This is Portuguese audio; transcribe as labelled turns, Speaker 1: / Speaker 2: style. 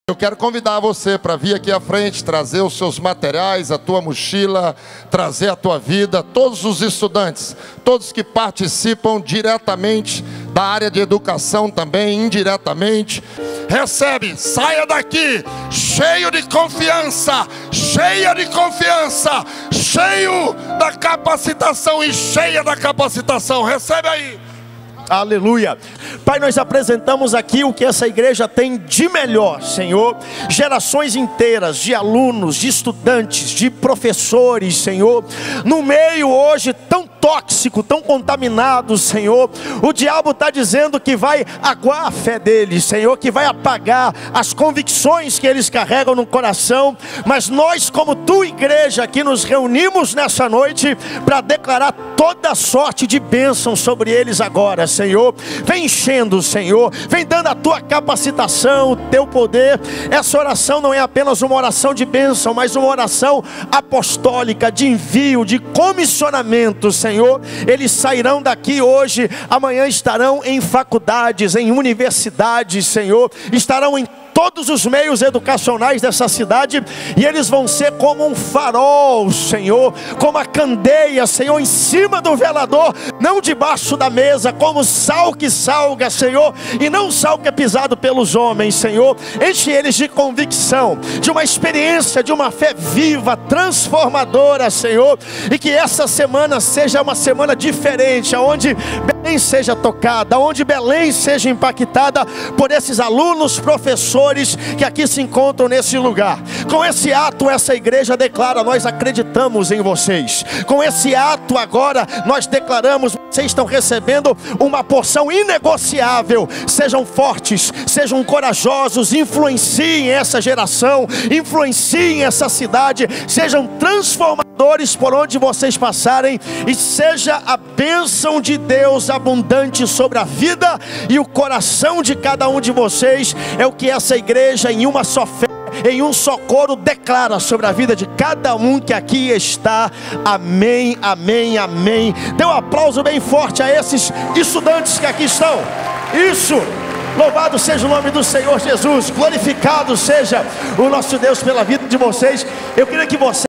Speaker 1: Eu quero convidar você para vir aqui à frente, trazer os seus materiais, a tua mochila, trazer a tua vida, todos os estudantes, todos que participam diretamente da área de educação também, indiretamente. Recebe, saia daqui cheio de confiança, cheia de confiança, cheio da capacitação e cheia da capacitação. Recebe aí.
Speaker 2: Aleluia. Pai, nós apresentamos aqui o que essa igreja tem de melhor, Senhor. Gerações inteiras de alunos, de estudantes, de professores, Senhor. No meio hoje tão tóxico, tão contaminado, Senhor. O diabo está dizendo que vai aguar a fé deles, Senhor, que vai apagar as convicções que eles carregam no coração. Mas nós, como tua igreja, aqui nos reunimos nessa noite para declarar toda sorte de bênção sobre eles agora, Senhor. Vem enchendo, Senhor, vem dando a tua capacitação, o teu poder. Essa oração não é apenas uma oração de bênção, mas uma oração apostólica, de envio, de comissionamento, Senhor. Eles sairão daqui hoje, amanhã estarão em faculdades, em universidades, Senhor, estarão em todos os meios educacionais dessa cidade, e eles vão ser como um farol, Senhor, como a candeia, Senhor, em cima do velador, não debaixo da mesa, como sal que salga, Senhor, e não sal que é pisado pelos homens, Senhor. Enche eles de convicção, de uma experiência, de uma fé viva, transformadora, Senhor, e que essa semana seja uma semana diferente, onde Belém seja tocada, onde Belém seja impactada por esses alunos, professores que aqui se encontram nesse lugar. Com esse ato, essa igreja declara: nós acreditamos em vocês. Com esse ato agora, nós declaramos: vocês estão recebendo uma porção inegociável. Sejam fortes, sejam corajosos, influenciem essa geração, influenciem essa cidade, sejam transformadores por onde vocês passarem, e seja a bênção de Deus abundante sobre a vida e o coração de cada um de vocês. É o que essa igreja, em uma só fé, em um só coro, declara sobre a vida de cada um que aqui está. Amém, amém, amém. Dê um aplauso bem forte a esses estudantes que aqui estão. Isso. Louvado seja o nome do Senhor Jesus. Glorificado seja o nosso Deus pela vida de vocês. Eu queria que você